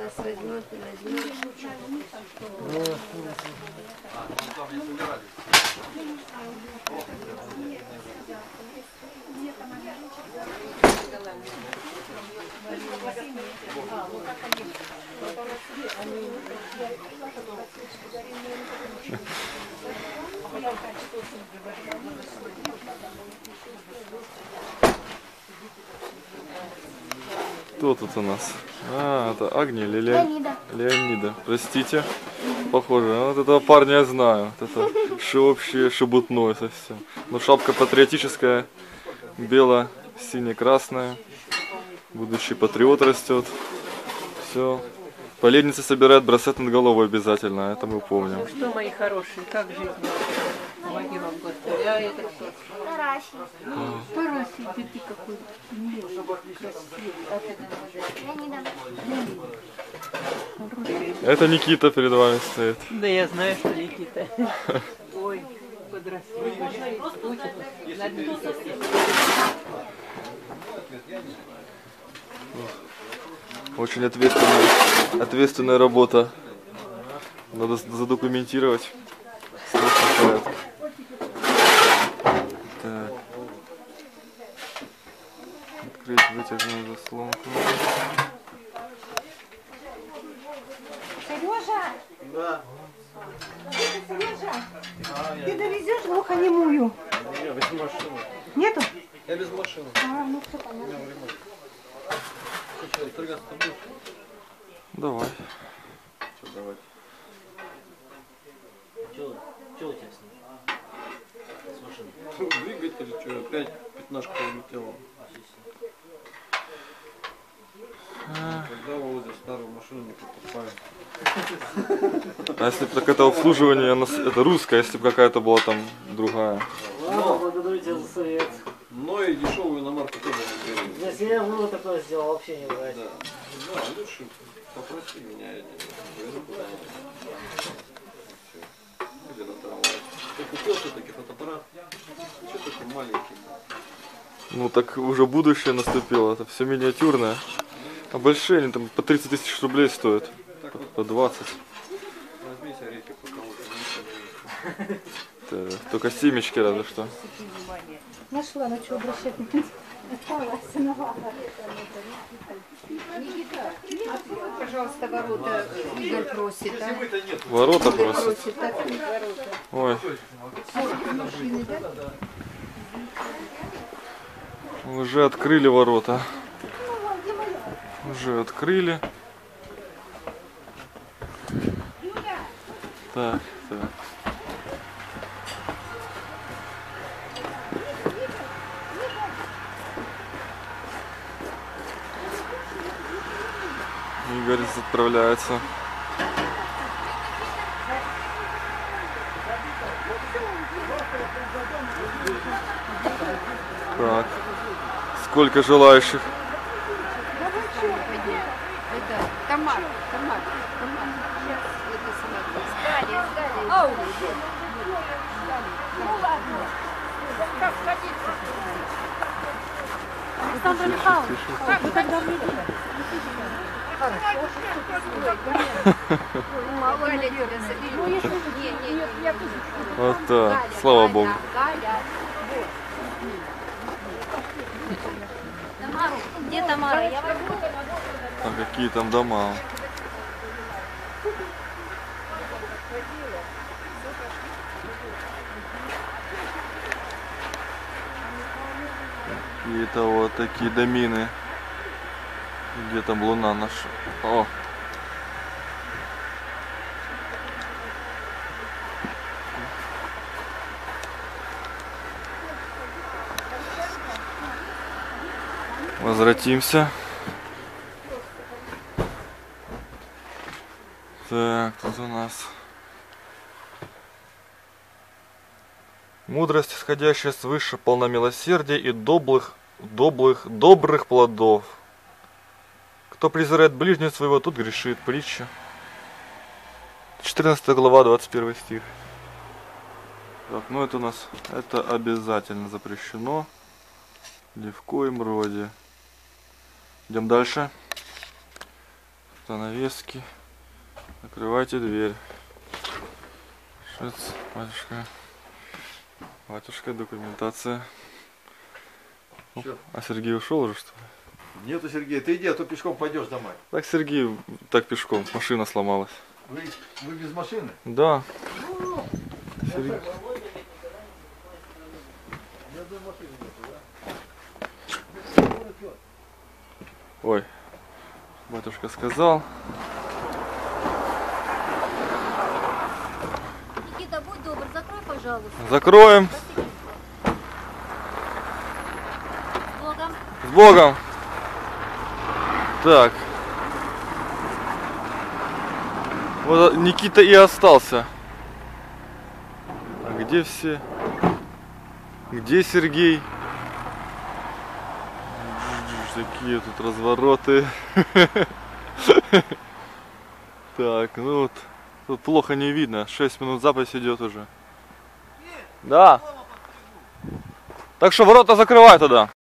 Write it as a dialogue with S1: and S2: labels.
S1: Кто тут у нас? А, это Агния или Леонида. Простите. Похоже. А вот этого парня я знаю. Вот это вообще шебутной совсем. Но шапка патриотическая. Бело-сине-красная. Будущий патриот растет. Все. По лестнице собирает браслет над головой обязательно. Это мы помним.
S2: Ну что, мои хорошие, как жизнь? Помоги вам, Господи. А это кто? Параси, ты какой милый, красивый. А ты
S1: Это Никита перед вами стоит.
S2: Да я знаю, что Никита. Ой, подросли.
S1: Очень ответственная работа. Надо задокументировать. Так. Открыть вытяжную заслонку.
S3: Сережа!
S4: Да.
S3: Сережа! Ты довезешь глухонемую?
S4: Я без машины.
S3: Нету?
S4: Я без машины.
S3: Ну все понятно.
S4: Что, стригаться будешь?
S1: Давай.
S4: Что, давай. Что у тебя с ним? С машиной? Двигатель, что, опять пятнашка улетела. Когда Володя старую машину не покупает.
S1: А если бы так это обслуживание, это русское, если бы какая-то была там другая.
S5: Ладно, благодарю тебя за совет.
S4: Но и дешевую иномарку тоже не беру.
S5: Если я было такое сделал, вообще не брать.
S4: Да. Да, лучше попроси меня, я тебе повезу куда-нибудь. Или на трамвай. Ты купил все-таки фотоаппарат? Что такой маленький?
S1: Ну так уже будущее наступило, это все миниатюрное. А большие они там по 30 тысяч рублей стоят. По 20.
S4: Возьмись орехи по кого-то.
S1: Только семечки разве что.
S3: Нашла, на что обращать внимание.
S6: Пожалуйста, ворота Игорь просит, а?
S1: Ворота просят. Ой. Уже открыли ворота. Уже открыли. Так, так. Игорь отправляется. Так. Сколько желающих?
S6: Тамара. Ау! Ну ладно. Как садиться?
S3: Александр Михайлович, вы когда увидели?
S1: Вот так. Слава Богу.
S6: Где Тамара? Я
S1: А какие там дома? Какие-то вот такие домины. Где там луна наша? О! Возвратимся. Так, тут у нас мудрость, исходящая свыше, полна милосердия и добрых плодов. Кто презирает ближнего своего, тут грешит. Притча. 14 глава, 21 стих. Так, ну это у нас, это обязательно запрещено. Ни в коем роде. Идем дальше. Занавески. Закрывайте дверь. Шец, батюшка. Батюшка, документация. Оп,
S7: Чё?
S1: а Сергей ушел уже, что ли?
S7: Нету, Сергей, ты иди, а то пешком пойдешь домой.
S1: Так Сергей так пешком, машина сломалась.
S7: Вы без машины?
S1: Да. Сергей. Ой, батюшка сказал.
S8: Никита, будь добр, закрой, пожалуйста.
S1: Закроем.
S8: С Богом.
S1: С Богом. Так. Вот Никита и остался. А где все? Где Сергей? Такие тут развороты. Так, ну вот. Тут плохо не видно. 6 минут запись идет уже. Да. Так что ворота закрывай тогда.